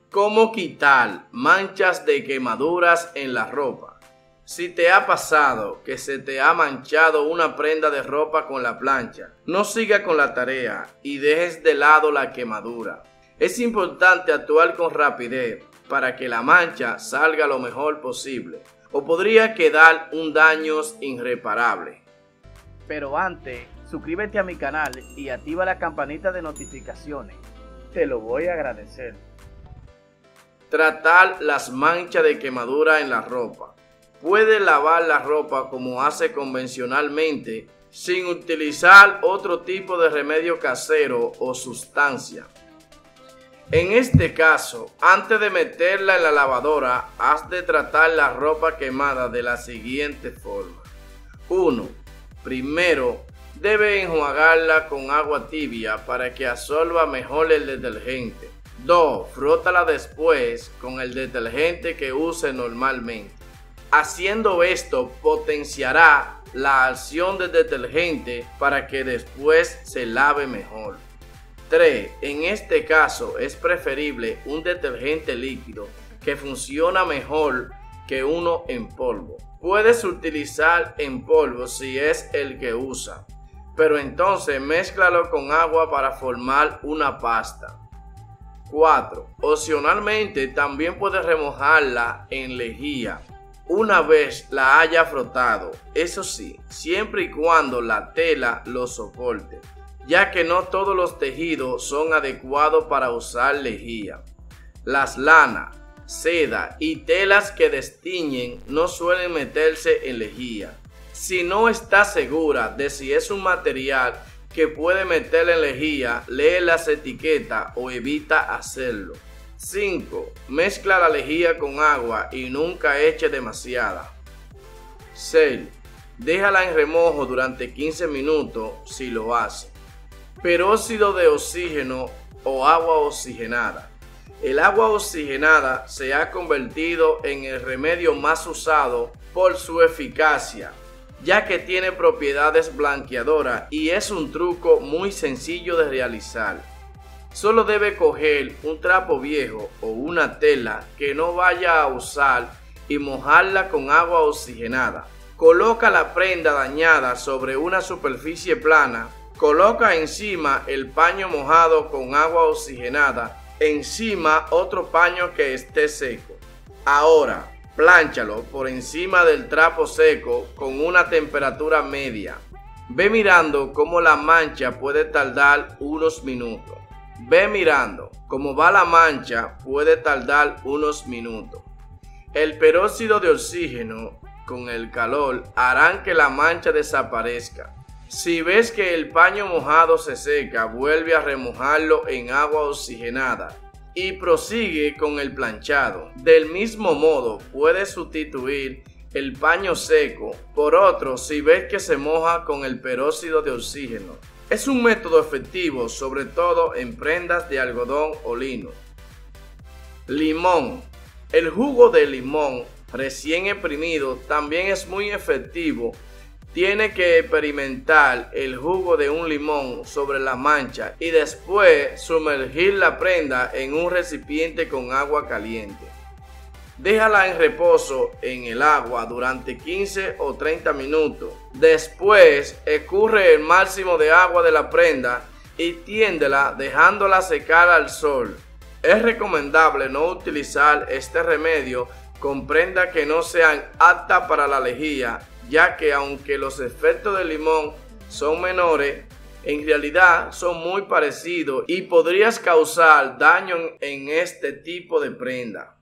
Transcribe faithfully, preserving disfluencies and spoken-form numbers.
¿Cómo quitar manchas de quemaduras en la ropa? Si te ha pasado que se te ha manchado una prenda de ropa con la plancha, no siga con la tarea y dejes de lado la quemadura. Es importante actuar con rapidez para que la mancha salga lo mejor posible, o podría quedar un daño irreparable. Pero antes, suscríbete a mi canal y activa la campanita de notificaciones. Te lo voy a agradecer. Tratar las manchas de quemadura en la ropa. Puede lavar la ropa como hace convencionalmente, sin utilizar otro tipo de remedio casero o sustancia. En este caso, antes de meterla en la lavadora, has de tratar la ropa quemada de la siguiente forma. uno. Primero, debe enjuagarla con agua tibia para que absorba mejor el detergente. dos. Frótala después con el detergente que use normalmente. Haciendo esto, potenciará la acción del detergente para que después se lave mejor. tres. En este caso es preferible un detergente líquido que funciona mejor que uno en polvo. Puedes utilizar en polvo si es el que usa, pero entonces mézclalo con agua para formar una pasta. cuatro. Opcionalmente también puedes remojarla en lejía una vez la haya frotado, eso sí, siempre y cuando la tela lo soporte, ya que no todos los tejidos son adecuados para usar lejía. Las lanas, seda y telas que destiñen no suelen meterse en lejía. Si no estás segura de si es un material que puede meter en lejía, lee las etiquetas o evita hacerlo. cinco. Mezcla la lejía con agua y nunca eche demasiada. seis. Déjala en remojo durante quince minutos si lo hace. Peróxido de oxígeno o agua oxigenada. El agua oxigenada se ha convertido en el remedio más usado por su eficacia, ya que tiene propiedades blanqueadoras y es un truco muy sencillo de realizar. Solo debe coger un trapo viejo o una tela que no vaya a usar y mojarla con agua oxigenada. Coloca la prenda dañada sobre una superficie plana. Coloca encima el paño mojado con agua oxigenada, encima otro paño que esté seco. Ahora, plánchalo por encima del trapo seco con una temperatura media. Ve mirando cómo la mancha puede tardar unos minutos. Ve mirando cómo va la mancha puede tardar unos minutos. El peróxido de oxígeno con el calor harán que la mancha desaparezca. Si ves que el paño mojado se seca, vuelve a remojarlo en agua oxigenada y prosigue con el planchado. Del mismo modo, puedes sustituir el paño seco por otro si ves que se moja con el peróxido de oxígeno. Es un método efectivo, sobre todo en prendas de algodón o lino. Limón. El jugo de limón recién exprimido también es muy efectivo. Tiene que experimentar el jugo de un limón sobre la mancha y después sumergir la prenda en un recipiente con agua caliente. Déjala en reposo en el agua durante quince o treinta minutos. Después, escurre el máximo de agua de la prenda y tiéndela dejándola secar al sol. Es recomendable no utilizar este remedio con prendas que no sean aptas para la lejía, ya que aunque los efectos del limón son menores, en realidad son muy parecidos y podrías causar daño en este tipo de prenda.